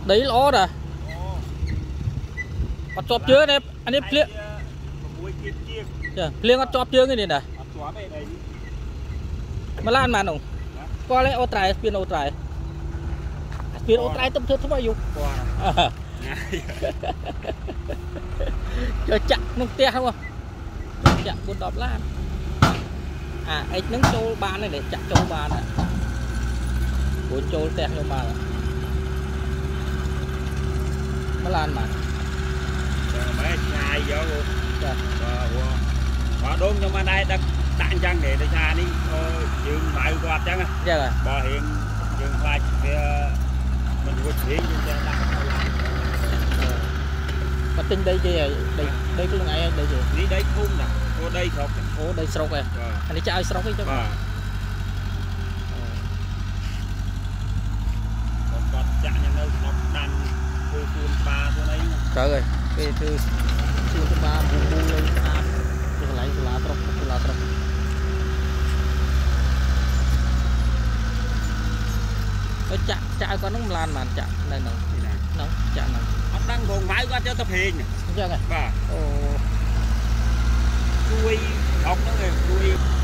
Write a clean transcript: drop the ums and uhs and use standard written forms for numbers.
đấy ló rồi bắt chọp chưa này anh em pliêng pliêng bắt chọp chưa cái này nè mà lan mà nồng qua lấy ô trái spiên ô trái tâm thước không ai dùng cho chặt nông te không chặt buôn đọp lan à anh nâng châu ban này để chặt châu ban này buôn châu te châu ban mà lan mà mấy ngày giờ và đốn nhưng mà đây đặt đạn chăng để xa đi trường bài quạt chăng à bà hiện trường bài mình có chuyện cho mà tinh đây gì đây cái ngày đây gì đi đây khung nè cô đây sọc đây sọc này anh đi chơi sọc ấy chứ còn chạm nhân đâu nó đang phun ba thôi đấy trời ơi cái từ phun ba bu lên áp cái lại là trọc chạ con nó lan mà chạ đây nó chạ này ông đang còn mãi qua cho tập hình chưa này và chui học nó người chui